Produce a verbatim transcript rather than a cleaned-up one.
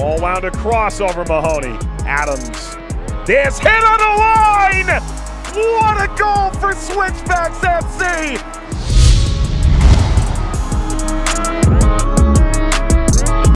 Ball wound across over Mahoney. Adams. This hit on the line! What a goal for Switchbacks F C!